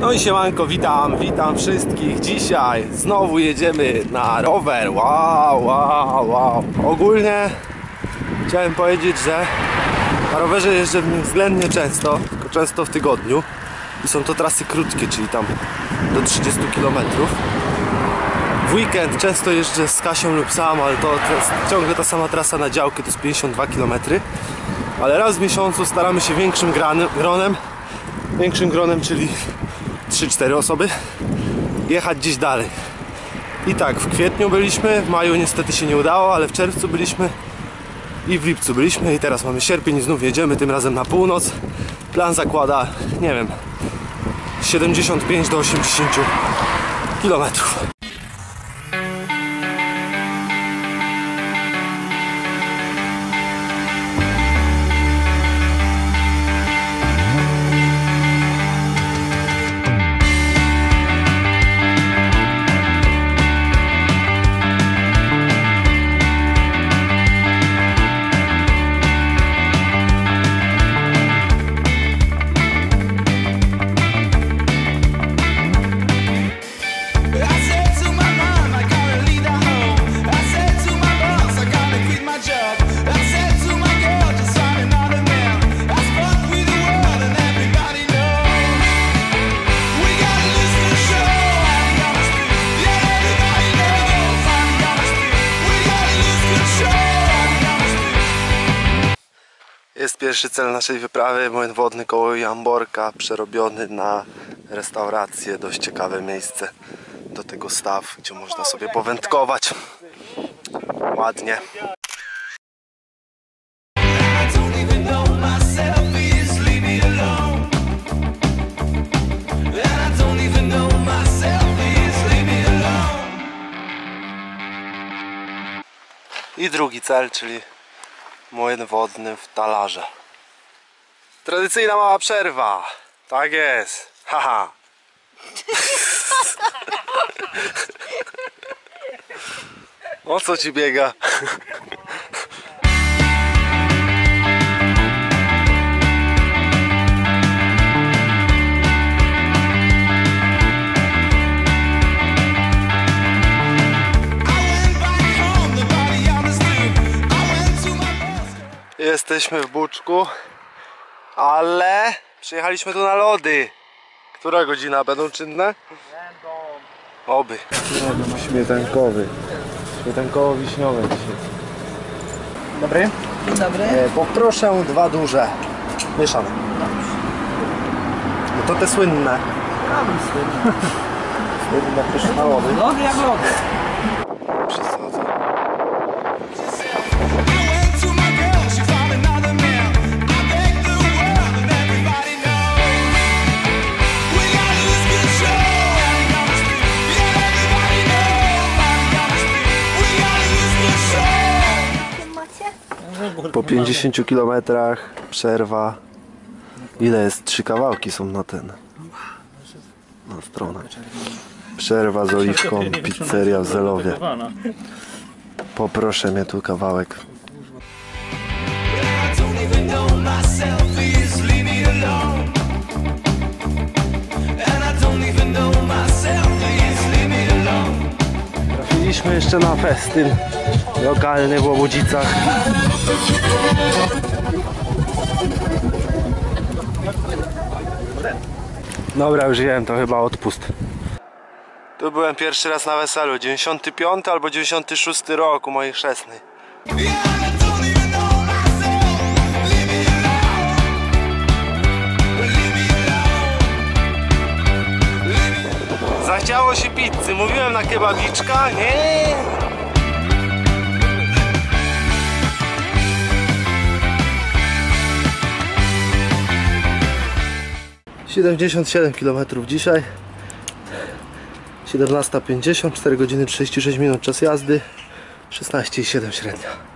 No i siemanko, witam wszystkich. Dzisiaj znowu jedziemy na rower. Wow. Ogólnie chciałem powiedzieć, że na rowerze jeżdżę względnie często, tylko często w tygodniu. I są to trasy krótkie, czyli tam do 30 km. W weekend często jeżdżę z Kasią lub sam, ale to jest ciągle ta sama trasa na działkę, to jest 52 km. Ale raz w miesiącu staramy się większym gronem, czyli 3-4 osoby, jechać gdzieś dalej. I tak, w kwietniu byliśmy, w maju niestety się nie udało, ale w czerwcu byliśmy i w lipcu byliśmy i teraz mamy sierpień i znów jedziemy, tym razem na północ. Plan zakłada, nie wiem, 75 do 80 km. Jest pierwszy cel naszej wyprawy, młyn wodny koło Jamborka, przerobiony na restaurację. Dość ciekawe miejsce. Do tego staw, gdzie można sobie powędkować. Ładnie. I drugi cel, czyli młyn wodny w Talarze. Tradycyjna mała przerwa. Tak jest. Haha. O co ci biega? Jesteśmy w Buczku, ale przyjechaliśmy tu na lody. Która godzina będą czynne? Będą. Oby. Śmietankowy. Śmietankowo-wiśniowe dzisiaj. Dobry? Dobry. Poproszę 2 duże. Mieszane. No to te słynne. Słynne pyszne lody. Lody jak lody. Przesadzę. Po 50 km przerwa. Ile jest? 3 kawałki są na stronę. Przerwa z oliwką, pizzeria w Zelowie. Poproszę mnie tu kawałek. Trafiliśmy jeszcze na festyn lokalny w Łobudzicach. Dobra, już jem, to chyba odpust. Tu byłem pierwszy raz na weselu, 95 albo 96 rok u mojej chrzestnej. Zachciało się pizzy, mówiłem na kebabiczka, nie? 77 km dzisiaj. 17:50, 4 godziny 36 minut czas jazdy, 16,7 średnia.